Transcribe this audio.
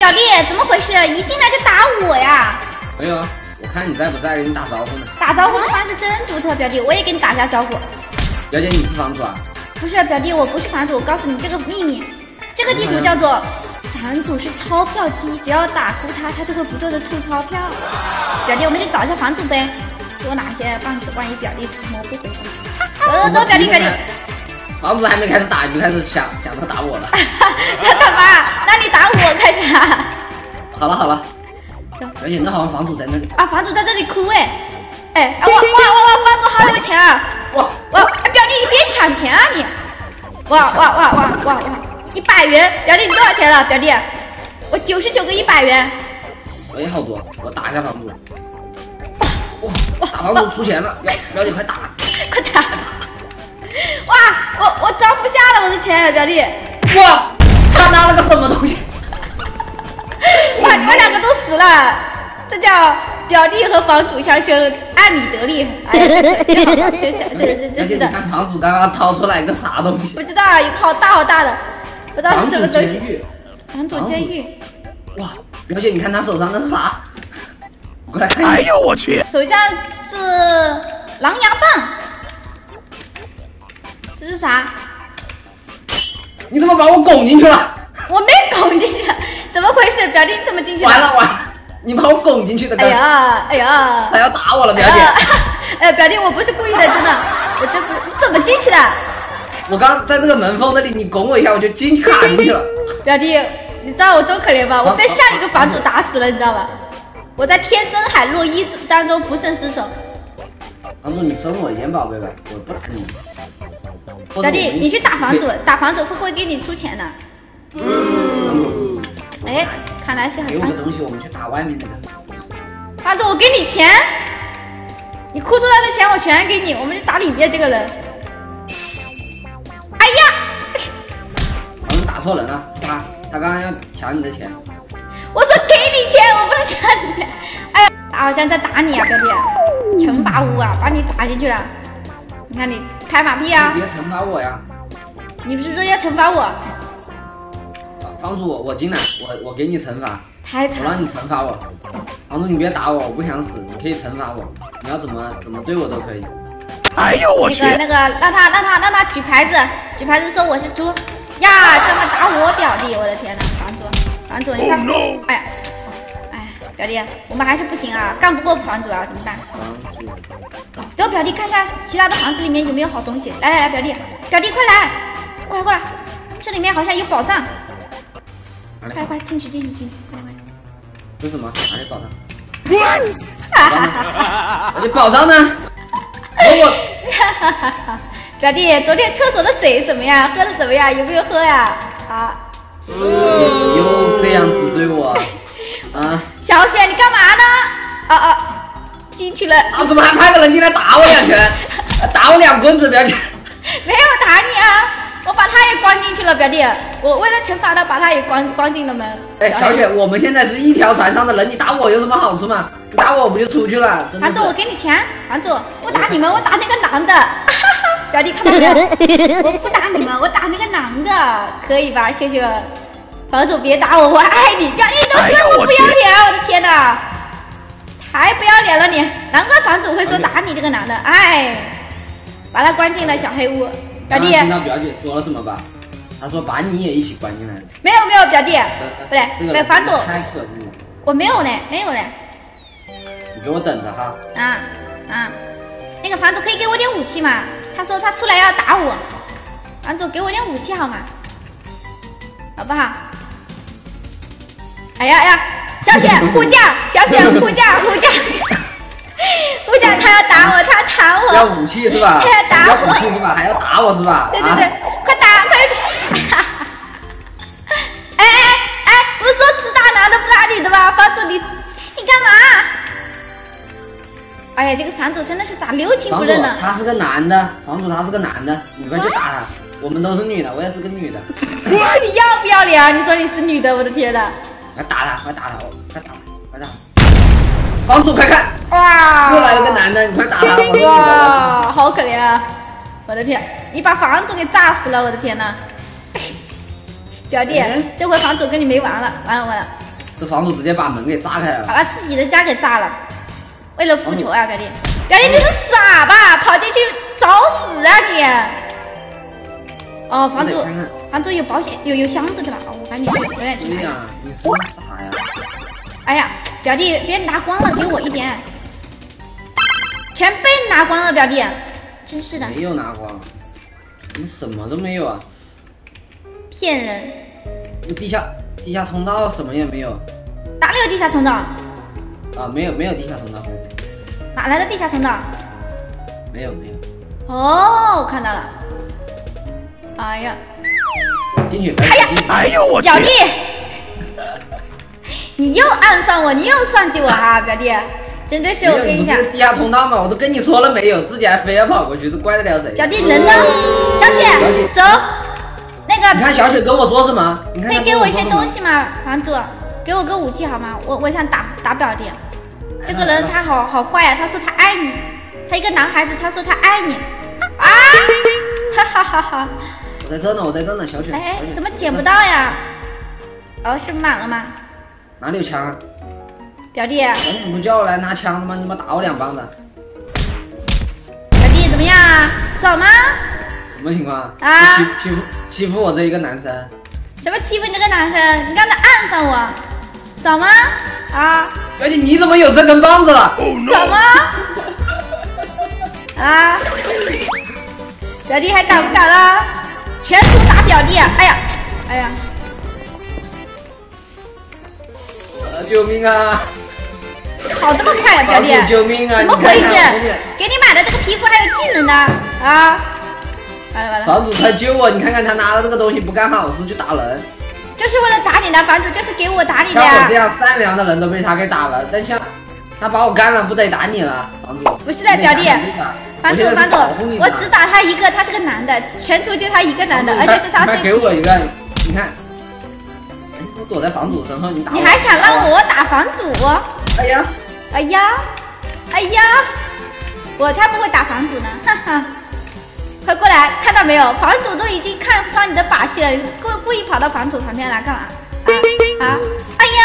表弟，怎么回事？一进来就打我呀？ 没有啊，我看你在不在，给你打招呼呢。 打招呼的方式真独特，表弟，我也给你打下招呼。 表姐，你是房主啊？ 不是，表弟，我不是房主，我告诉你这个秘密，这个地图叫做房主是钞票机，只要打出它，它就会不断的吐钞票。表弟，我们去找一下房主呗，给我拿一些棒子，万一表弟图谋不回去。走，表弟。 房主还没开始打，你就开始想着打我了。 他干嘛？那你打我干啥？ 好了，表姐，那好像房主在那里啊！房主在这里哭哎！哇！房主好有钱啊！哇！表弟你别抢钱啊你！哇！100元，表弟你多少钱了？表弟，我99个100元。 哎，好多，我打一下房主。哇！打房主出钱了，表姐快打！ 快打！哇！我装不下了我的钱，表弟。 哇！他拿了个什么东西？ 哇！你们两个都死了，这叫表弟和房主相生，爱米得利。哎呀，真是的。 你看房主刚刚掏出来一个啥东西？ 不知道，一套好大的，不知道是什么东西。房主监狱。 哇！表姐，你看他手上那是啥？过来看一下。 哎呦我去！ 手上是狼牙棒。这是啥？ 你怎么把我拱进去了？ 我没拱进去，怎么回事？表弟你怎么进去的？ 完了，你把我拱进去的。 哎呀！ 他要打我了，表姐。 表弟，我不是故意的，真的，我这不怎么进去的？ 我刚在这个门缝那里，你拱我一下，我就卡进去了。 表弟，你知道我多可怜吗？我被上一个房主打死了，你知道吗？我在天真海洛伊当中不慎失手。 房主，你分我一点宝贝吧，我不打你。 表弟，你去打房主，打房主会给你出钱的。哎，看来是很。 给我个东西，我们去打外面那个。 房主，我给你钱，你哭出来的钱我全给你，我们去打里面这个人。哎呀！ 房主打错人了，是他刚刚要抢你的钱。 我说给你钱，我不能抢你钱。哎呀，他好像在打你啊，表弟，惩罚屋啊，把你打进去了。你看你拍马屁啊！ 你别惩罚我呀！ 你不是说要惩罚我？ 房主，我进来，我给你惩罚。 太惨！ 我让你惩罚我。房主，你别打我，我不想死，你可以惩罚我，你要怎么对我都可以。 哎呦我去！ 那个，让他举牌子说我是猪呀！专门打我表弟，我的天哪！房主，你看，哎呀，表弟，我们还是不行啊，干不过房主啊，怎么办？走，表弟，看一下其他的房子里面有没有好东西。来，表弟，快来，过来，这里面好像有宝藏。快进去，快！ 这是什么？哪里宝藏？我的宝藏呢？ 表弟，昨天厕所的水怎么样？喝的怎么样？有没有喝呀？啊！ 你又这样子对我啊！ 小雪，你干嘛呢？进去了。 怎么还派个人进来打我2拳？打我2棍子，表姐。 没有打你啊！我把他也关进去了，表弟。我为了惩罚他，把他也关进了门。 哎，小雪，我们现在是一条船上的人，你打我有什么好处吗？你打我不就出去了？ 房主，我给你钱。房主，不打你们，我打那个男的。表弟看到没有？我不打你们，我打那个男的，可以吧？谢谢。房主别打我，我爱你。表弟你怎么这么不要脸啊！我的天哪，太不要脸了你！难怪房主会说打你这个男的。哎，把他关进了小黑屋。表弟， 听到表姐说了什么吧？她说把你也一起关进来了。 没有，表弟，不对，没有房主。 太可恶了。 我没有嘞。 你给我等着哈。 那个房主可以给我点武器吗？他说他出来要打我。房主给我点武器好吗？好不好？哎呀，小雪护驾，护驾，他要打我，他打我。 要武器是吧？ 他要打我。 要武器是吧？还要打我是吧？ 对，快打，快！不是说只打男的不打女的吗？房主你干嘛？哎呀，这个房主真的是咋六亲不认呢？ 他是个男的，房主他是个男的，你快去打他。我们都是女的，我也是个女的。 你要不要脸啊？你说你是女的，我的天哪！ 快打他！快打他！房主快看！ 哇！ 又来了个男的，你快打他！ 哇，好可怜啊！我的天，你把房主给炸死了！我的天哪！表弟，这回房主跟你没完了，完了！ 这房主直接把门给炸开了， 把他自己的家给炸了，为了复仇啊，表弟！表弟你是傻吧？跑进去找死啊你！哦，房主有保险，有箱子对吧？哦，我赶紧去，我赶紧去。 对呀，你是不是傻呀？ 哎呀，表弟，别人拿光了，给我一点，全被你拿光了，表弟，真是的。 没有拿光，你什么都没有啊！ 骗人！ 这地下通道什么也没有。 哪里有地下通道？ 啊，没有地下通道， 哪来的地下通道？ 没有。 哦，我看到了。哎呀， 进去。 哎呀， 哎呦我去！ 表弟，你又暗算我，你又算计我哈，表弟，真的是我跟你讲。 不是地下通道吗？我都跟你说了没有，自己还非要跑过去，这怪得了谁？ 表弟人呢？小雪，走。那个， 你看小雪跟我说什么？你看可以给我一些东西吗，房主？给我个武器好吗？我想打表弟。这个人他好坏呀，他说他爱你，他一个男孩子，他说他爱你，啊，哈哈哈哈！ 我在这呢，小雪。 哎，怎么捡不到呀？哦，是满了吗？ 哪里有枪啊？ 表弟， 你不叫我来拿枪的吗？你妈打我2棒子！ 表弟怎么样啊？爽吗？ 什么情况啊？ 欺负我这一个男生？ 什么欺负你这个男生？你刚才暗算我，爽吗？啊？ 表弟你怎么有这根棒子了？ 爽吗？啊？表弟还敢不敢了？全图打表弟！哎呀！ 救命啊！ 跑这么快啊，表弟！ 救命啊！ 怎么回事？给你买的这个皮肤还有技能呢？啊！完了！ 房主快救我！你看看他拿了这个东西不干好事就打人， 就是为了打你的，房主就是给我打你的呀！ 像我这样善良的人都被他给打了，但像他把我干了，不得打你了，房主？ 不是的，表弟，房主，我只打他一个，他是个男的，全图就他一个男的，而且是他最。 给我一个，你看，我躲在房主身后，你打我。 你还想让我打房主？哎呀！我才不会打房主呢，哈哈！快过来，看到没有？房主都已经看穿你的把戏了，故意跑到房主旁边来干嘛？啊！哎呀！